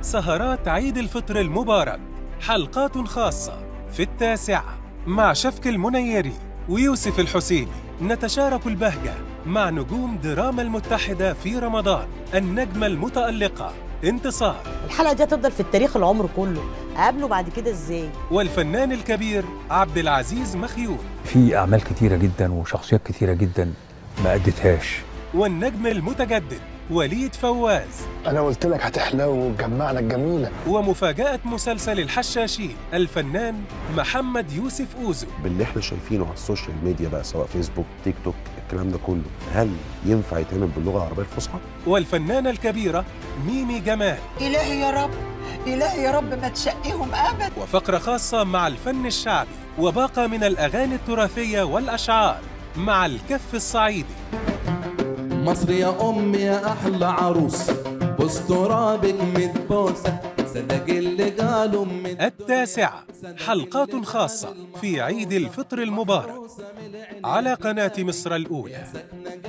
سهرات عيد الفطر المبارك، حلقات خاصة في 9 مع شفك المنيري ويوسف الحسيني. نتشارك البهجة مع نجوم دراما المتحدة في رمضان. النجمة المتألقة انتصار. الحلقة دي هتفضل في التاريخ العمر كله، أقابله بعد كده إزاي؟ والفنان الكبير عبد العزيز مخيون. في أعمال كتيرة جدا وشخصيات كتيرة جدا ما أديتهاش. والنجم المتجدد وليد فواز. أنا قلت لك هتحلو وتجمعنا الجميلة. ومفاجأة مسلسل الحشاشين الفنان محمد يوسف أوزو. باللي احنا شايفينه على السوشيال ميديا بقى، سواء فيسبوك، تيك توك، الكلام ده كله، هل ينفع يتعمل باللغة العربية الفصحى؟ والفنانة الكبيرة ميمي جمال. إلهي يا رب، إلهي يا رب ما تشقيهم أبدا. وفقرة خاصة مع الفن الشعبي وباقة من الأغاني التراثية والأشعار مع الكف الصعيدي. مصر يا أمي يا أحلى عروس، بوس ترابك متبوسة، صدق اللي قالوا 9 حلقات خاصة في عيد الفطر المبارك على قناة مصر الأولى.